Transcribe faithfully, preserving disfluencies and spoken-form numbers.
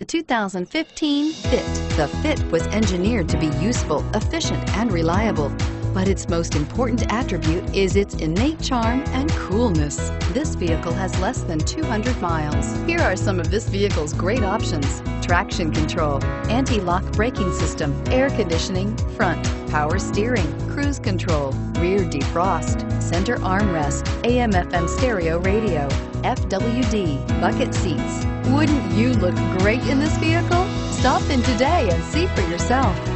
The two thousand fifteen Fit. The Fit was engineered to be useful, efficient, and reliable. But its most important attribute is its innate charm and coolness. This vehicle has less than two hundred miles. Here are some of this vehicle's great options: traction control, anti-lock braking system, air conditioning, front, power steering, cruise control, rear defrost, center armrest, A M F M stereo radio, F W D, bucket seats. Wouldn't you look great in this vehicle? Stop in today and see for yourself.